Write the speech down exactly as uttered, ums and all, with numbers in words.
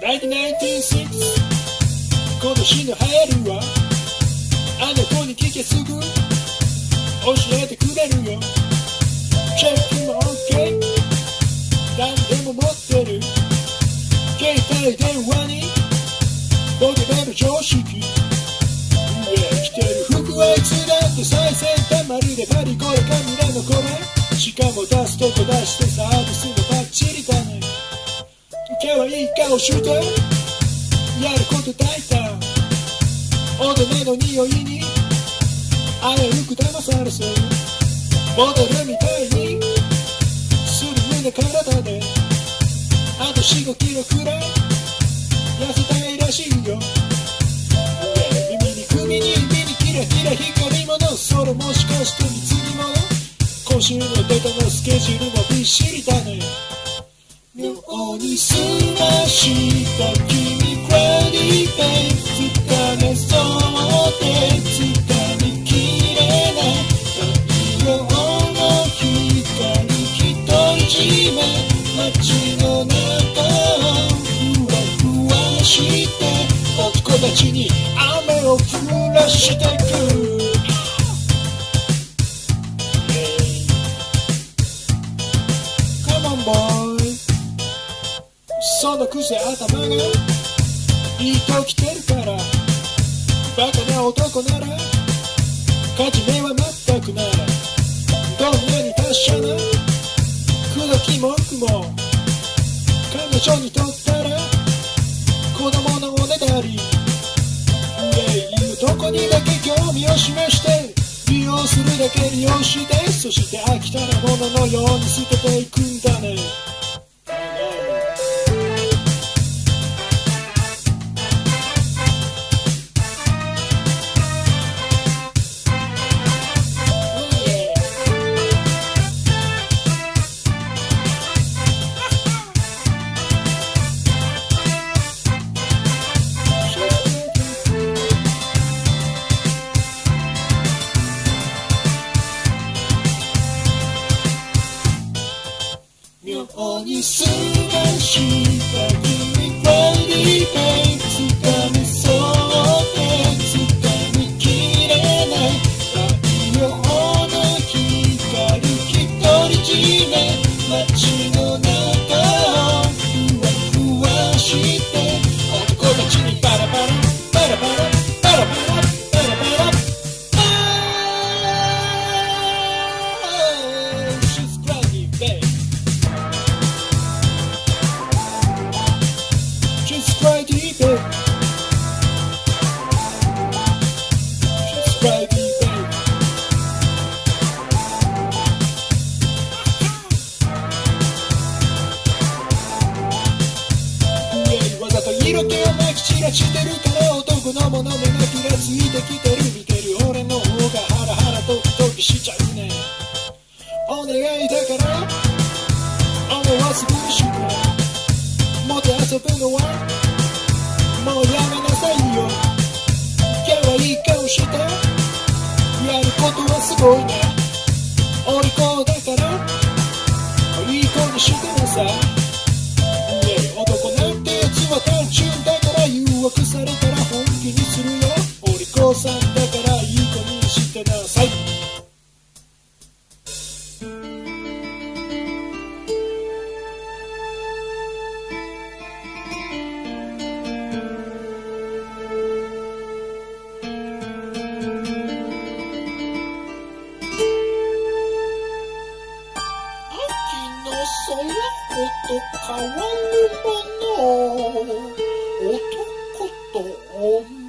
ナインティナインティシックス 今年の流行りはあの子に聞けすぐ教えてくれるよ。チェックも OK 何でも持ってる携帯電話にボケてる常識上着てる服はいつだって最先端まるでパリコレカミラのこれしかも出すとこ出してサービスもバッチリだね。今日はいい顔してやること大胆大人の匂いに危うく騙されそうモデルみたいにスリムな体であと よん、ごキロくらい痩せたいらしいよ。耳に首に指にキラキラ光り物それもしかして貢ぎ物今週のデータのスケジュールもびっしりだね。妙にすました君クレディペイつかめそうでつかみきれない太陽の光独り占め街の中をふわふわして男たちに雨を降らしてくCome on boyそのくせ頭がいいときてるからバカな男なら勝ち目は全くないどんなに達者な口説き文句も彼女にとったら子供のおねだりいう男にだけ興味を示して利用するだけ利用してそして飽きたらもののように捨てていくんだね。妙にすました君クレディペイつかめそうでつかみきれない太陽の光独り占め街の中をふわふわして男たちにパラパラパラパラパラパラパラパラShe's crazy babe She's crazy babe She's crazy babe 上わざと色気をまき散らしてるから男のもの目が気がついてきてる見てる俺の方がハラハラドキドキしちゃうね。お願いだから思わず苦しくもて遊ぶのはもうやめなさいよ。今日はいい顔してやることはすごいね。お利口だからいい子にしてなさい。男なんてやつは単純だから誘惑されたら本気にするよ。お利口さんだからいい子にしてなさい。それほど変わるもの男と女